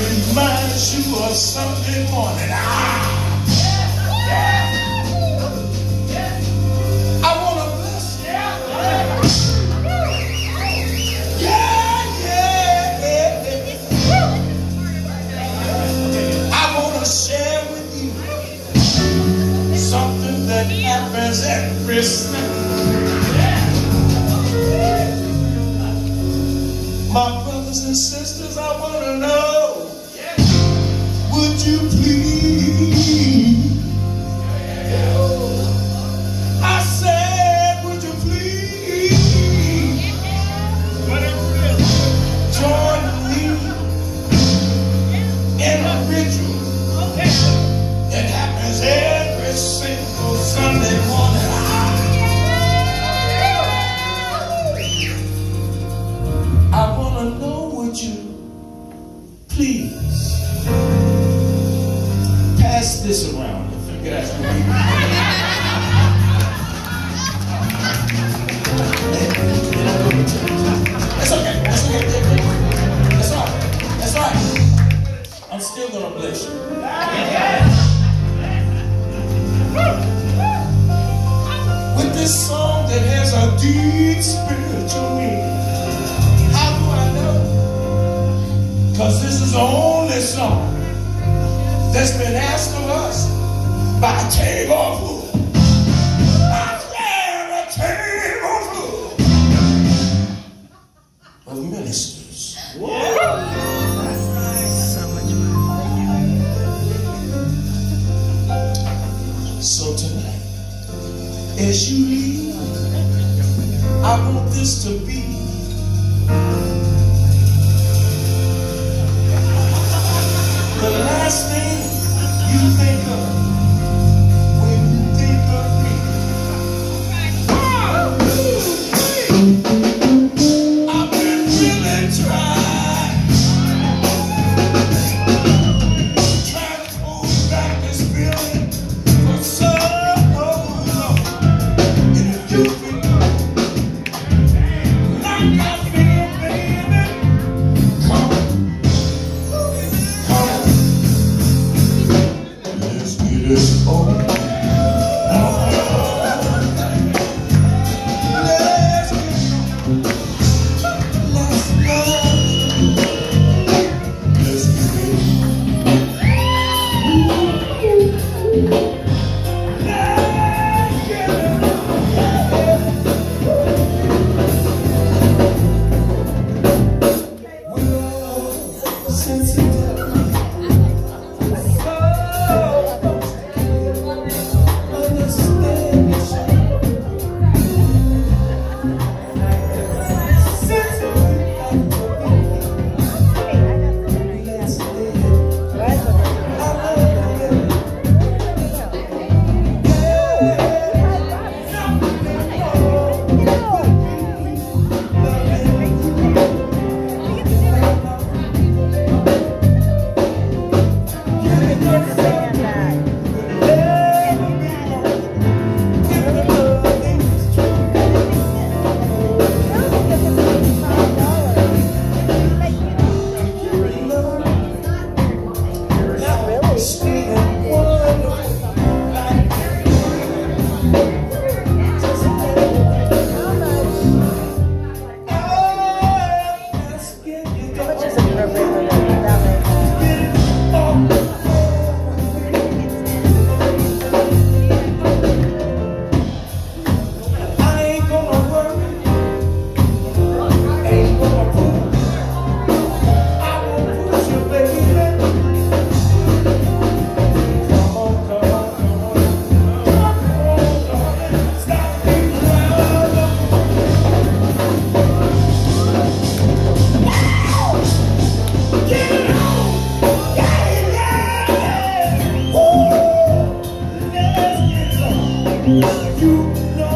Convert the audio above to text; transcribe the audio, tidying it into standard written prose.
reminds you of Sunday morning. I want to bless you. I want to share with you something that happens every Sunday. My brothers and sisters, I want to know, would you please? I said, would you please join me in a ritual that happens every single Sunday morning? I want to know, would you please pass this around? I think that's what we That's okay. That's okay. That's all right. That's all right. I'm still going to bless you. With this song that has a deep spiritual meaning. How do I know? Because this is the only song that's been asked of us by a table full. I swear, a table full of ministers. So tonight, as you leave, I want this to be the last thing you think of when you think of me. I've been really trying to hold back this feeling for so long. And if you feel like I feel, baby, come on. Let's get it on. You know